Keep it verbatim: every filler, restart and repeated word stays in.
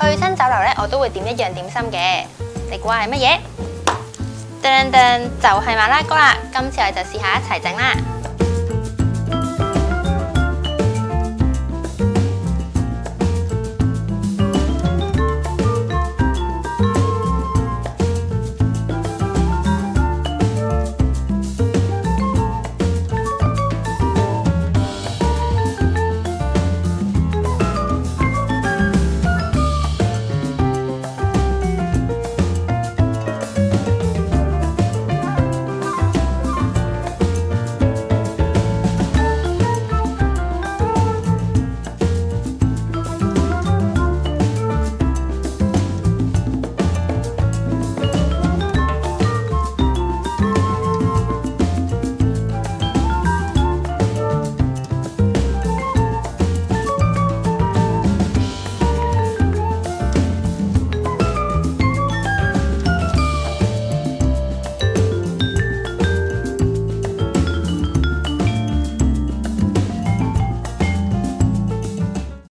去親酒樓咧，我都會點一樣點心嘅。你估下係乜嘢？噔噔，就係馬拉糕啦！今次我哋就試下一齊整啦〜